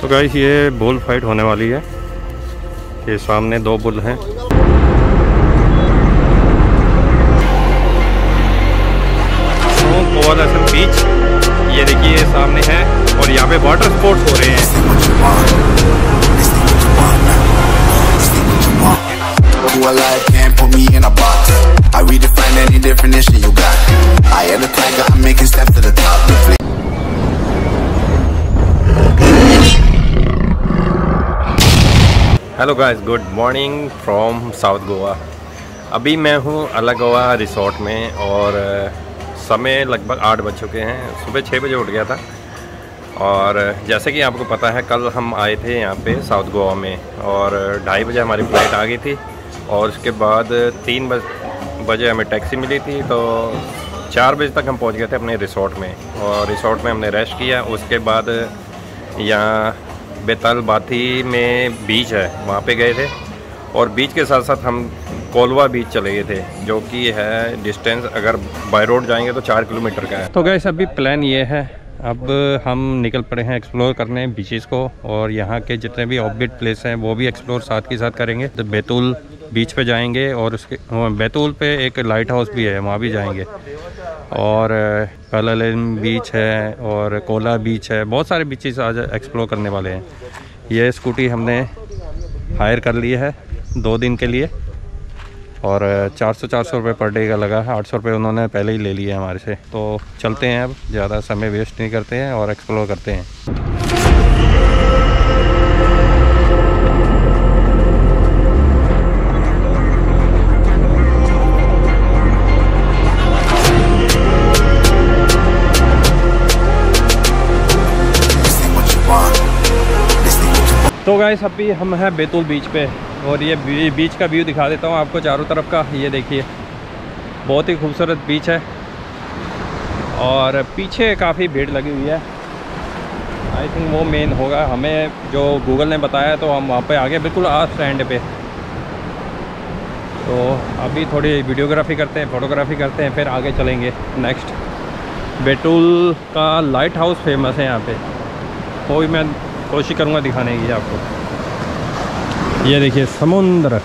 तो गाइस ये bull fight होने वाली है। ये सामने दो बुल हैं। कोलासम बीच ये देखिए सामने है और यहाँ पे वाटर स्पोर्ट्स हो रहे हैं। Hello guys, good morning from south Goa. अभी मैं हूँ अलग गोवा रिसोर्ट में और समय लगभग 8 बज चुके हैं। सुबह 6 बजे उठ गया था और जैसे कि आपको पता है कल हम आए थे यहाँ पे साउथ गोवा में और 2:30 बजे हमारी फ़्लाइट आ गई थी और उसके बाद 3 बजे हमें टैक्सी मिली थी। तो 4 बजे तक हम पहुँच गए थे अपने रिसोर्ट में और रिसोर्ट में हमने रेस्ट किया। उसके बाद यहाँ बेताल बाथी में बीच है, वहाँ पे गए थे और बीच के साथ साथ हम कोलवा बीच चले गए थे, जो कि है डिस्टेंस अगर बाय रोड जाएंगे तो 4 किलोमीटर का है। तो गाइस अभी प्लान ये है, अब हम निकल पड़े हैं एक्सप्लोर करने बीचेस को और यहाँ के जितने भी ऑफबीट प्लेस हैं वो भी एक्सप्लोर साथ के साथ करेंगे। तो बैतूल बीच पे जाएंगे और उसके बैतूल पे एक लाइट हाउस भी है, वहाँ भी जाएंगे और पैलालेम बीच है और कोला बीच है। बहुत सारे बीचेस आज एक्सप्लोर करने वाले हैं। ये स्कूटी हमने हायर कर ली है 2 दिन के लिए और 400 रुपये पर डे का लगा है। 800 रुपये उन्होंने पहले ही ले लिए हमारे से। तो चलते हैं, अब ज़्यादा समय वेस्ट नहीं करते हैं और एक्सप्लोर करते हैं। तो गाइस अभी हम हैं बैतूल बीच पे और ये बीच का व्यू दिखा देता हूँ आपको चारों तरफ का। ये देखिए बहुत ही खूबसूरत बीच है और पीछे काफ़ी भीड़ लगी हुई है। आई थिंक वो मेन होगा, हमें जो गूगल ने बताया तो हम वहाँ पे आ गए बिल्कुल आज एंड पे। तो अभी थोड़ी वीडियोग्राफी करते हैं, फोटोग्राफी करते हैं, फिर आगे चलेंगे नेक्स्ट। बैतूल का लाइट हाउस फेमस है यहाँ पे, वो भी मैं कोशिश करूँगा दिखाने की आपको। ये देखिए समुद्र।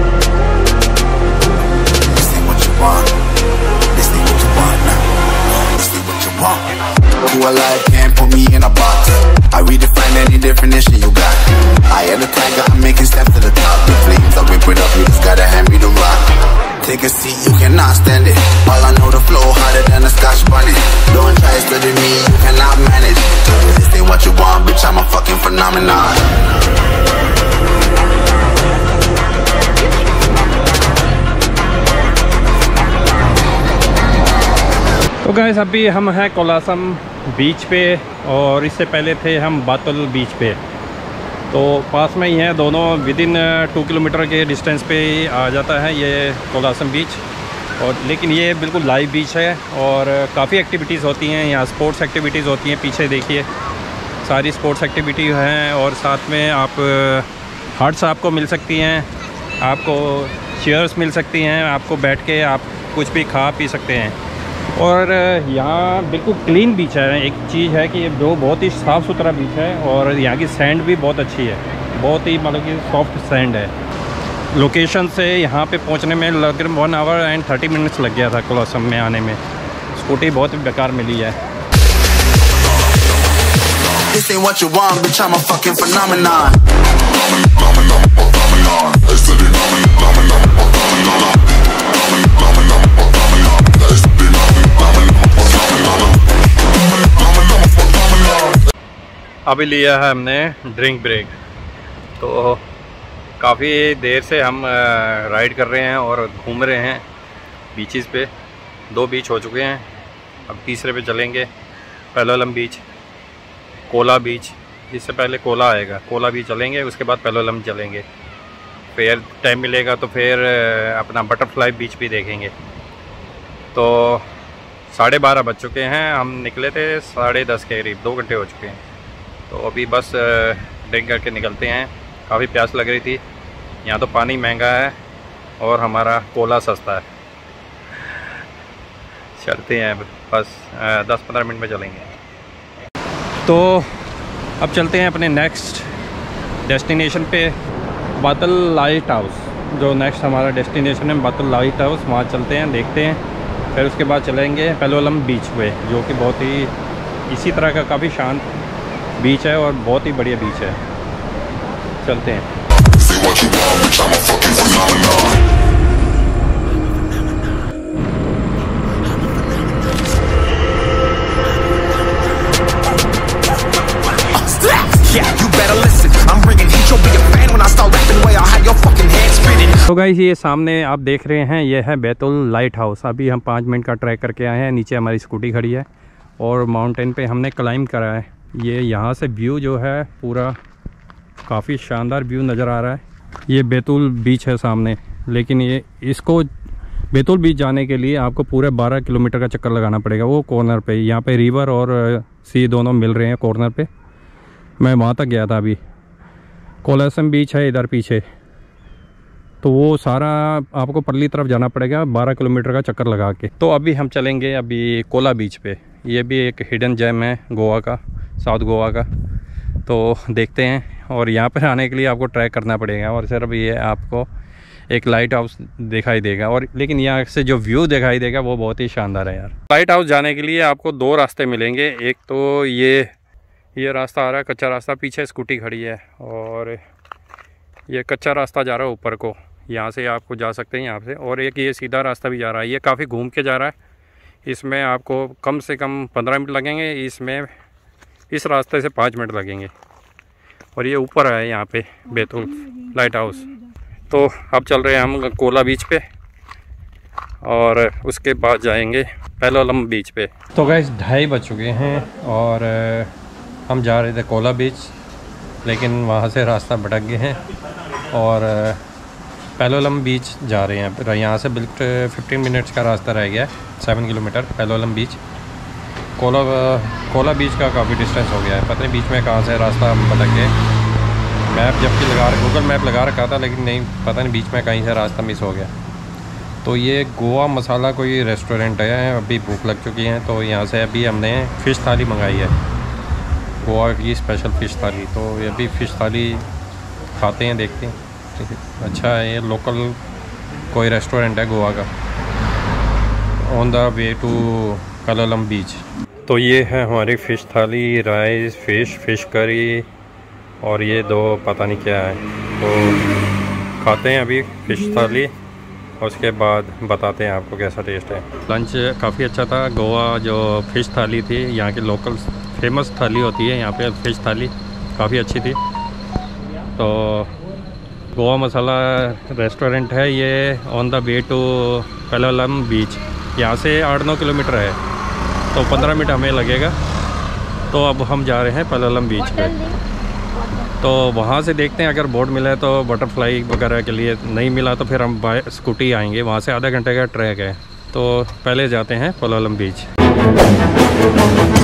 Take a seat, you cannot stand it. All I know, the flow harder than a Scotch bunny. Don't try studying me, you cannot manage. This ain't what you want, bitch, I'm a fucking phenomenon. तो guys अभी हम हैं कोलासम बीच पे और इससे पहले थे हम बैतूल बीच पे। तो पास में ही है दोनों, विदिन 2 किलोमीटर के डिस्टेंस पे आ जाता है ये कोलासम बीच। और लेकिन ये बिल्कुल लाइव बीच है और काफ़ी एक्टिविटीज़ होती हैं यहाँ, स्पोर्ट्स एक्टिविटीज़ होती हैं। पीछे देखिए सारी स्पोर्ट्स एक्टिविटी हैं और साथ में आप हट्स आपको मिल सकती हैं, आपको चेयर्स मिल सकती हैं, आपको बैठ के आप कुछ भी खा पी सकते हैं। और यहाँ बिल्कुल क्लीन बीच है। एक चीज़ है कि ये बहुत ही साफ़ सुथरा बीच है और यहाँ की सैंड भी बहुत अच्छी है, बहुत ही मतलब कि सॉफ्ट सैंड है। लोकेशन से यहाँ पे पहुँचने में लगभग 1 आवर एंड 30 मिनट्स लग गया था कोलासम में आने में। स्कूटी बहुत बेकार मिली है। This ain't what you want, bitch, I'm a fucking phenomenon. अभी लिया है हमने ड्रिंक ब्रेक। तो काफ़ी देर से हम राइड कर रहे हैं और घूम रहे हैं बीचेस पे। 2 बीच हो चुके हैं, अब तीसरे पे चलेंगे। पैलोलम बीच, कोला बीच, इससे पहले कोला आएगा, कोला बीच चलेंगे, उसके बाद पैलोलम चलेंगे। फिर टाइम मिलेगा तो फिर अपना बटरफ्लाई बीच भी देखेंगे। तो 12:30 बज चुके हैं, हम निकले थे 10:30 के करीब, 2 घंटे हो चुके हैं। तो अभी बस ड्रिंक करके निकलते हैं। काफ़ी प्यास लग रही थी। यहाँ तो पानी महंगा है और हमारा कोला सस्ता है। चलते हैं बस 10-15 मिनट में चलेंगे। तो अब चलते हैं अपने नेक्स्ट डेस्टिनेशन पे, बातल लाइट हाउस। जो नेक्स्ट हमारा डेस्टिनेशन है बातल लाइट हाउस, वहाँ चलते हैं, देखते हैं। फिर उसके बाद चलेंगे पैलोलम बीच पे, जो कि बहुत ही इसी तरह का काफ़ी शांत बीच है और बहुत ही बढ़िया बीच है। चलते हैं। तो गाइस ये सामने आप देख रहे हैं, ये है बैतुल लाइट हाउस। अभी हम 5 मिनट का ट्रैक करके आए हैं। नीचे हमारी स्कूटी खड़ी है और माउंटेन पे हमने क्लाइंब करा है। ये यहाँ से व्यू जो है पूरा काफ़ी शानदार व्यू नज़र आ रहा है। ये बैतुल बीच है सामने, लेकिन ये इसको बैतुल बीच जाने के लिए आपको पूरे 12 किलोमीटर का चक्कर लगाना पड़ेगा। वो कॉर्नर पे, यहाँ पे रिवर और सी दोनों मिल रहे हैं कॉर्नर पे। मैं वहाँ तक गया था अभी। कोलासम बीच है इधर पीछे, तो वो सारा आपको परली तरफ जाना पड़ेगा 12 किलोमीटर का चक्कर लगा के। तो अभी हम चलेंगे अभी कोला बीच पे। ये भी एक हिडन जेम है गोवा का, साउथ गोवा का। तो देखते हैं, और यहाँ पर आने के लिए आपको ट्रैक करना पड़ेगा। और सिर्फ ये आपको एक लाइट हाउस दिखाई देगा, और लेकिन यहाँ से जो व्यू दिखाई देगा वो बहुत ही शानदार है यार। लाइट हाउस जाने के लिए आपको 2 रास्ते मिलेंगे। एक तो ये रास्ता आ रहा है, कच्चा रास्ता, पीछे स्कूटी खड़ी है, और ये कच्चा रास्ता जा रहा है ऊपर को, यहाँ से आपको जा सकते हैं यहाँ से। और एक ये सीधा रास्ता भी जा रहा है, ये काफ़ी घूम के जा रहा है। इसमें आपको कम से कम 15 मिनट लगेंगे, इसमें इस रास्ते से 5 मिनट लगेंगे। और ये ऊपर है यहाँ पे बैतुल लाइट हाउस। तो अब चल रहे हैं हम कोला बीच पे, और उसके बाद जाएंगे पैलोलम बीच पे। तो गाइस 2:30 बज चुके हैं और हम जा रहे थे कोला बीच, लेकिन वहाँ से रास्ता भटक गए हैं और पैलोलम बीच जा रहे हैं। यहाँ से बिल्कुल 15 मिनट्स का रास्ता रह गया है, 7 किलोमीटर पैलोलम बीच। कोला बीच का काफ़ी डिस्टेंस हो गया है, पता नहीं बीच में कहाँ से रास्ता हम भटक गए। मैप जबकि गूगल मैप लगा रखा था, लेकिन नहीं, पता नहीं बीच में कहीं से रास्ता मिस हो गया। तो ये गोवा मसाला कोई रेस्टोरेंट है, अभी भूख लग चुकी है, तो यहाँ से अभी हमने फ़िश थाली मंगाई है, गोवा की स्पेशल फ़िश थाली। तो ये भी फ़िश थाली खाते हैं, देखते हैं। अच्छा है, ये लोकल कोई रेस्टोरेंट है गोवा का, on the way to Palolem beach. तो ये है हमारी फ़िश थाली, राइस, फ़िश करी, और ये 2 पता नहीं क्या है। तो खाते हैं अभी फ़िश थाली, और उसके बाद बताते हैं आपको कैसा टेस्ट है। लंच काफ़ी अच्छा था। गोवा जो फ़िश थाली थी, यहाँ की लोकल फेमस थाली होती है यहाँ पे, फ़िश थाली काफ़ी अच्छी थी। तो गोवा मसाला रेस्टोरेंट है ये, on the way to Palolem beach. यहाँ से 8-9 किलोमीटर है, तो 15 मिनट हमें लगेगा। तो अब हम जा रहे हैं पैलोलम बीच पे। तो वहाँ से देखते हैं, अगर बोट मिला है तो बटरफ्लाई वगैरह के लिए, नहीं मिला तो फिर हम बाय स्कूटी आएंगे। वहाँ से आधा घंटे का ट्रैक है। तो पहले जाते हैं पैलोलम बीच।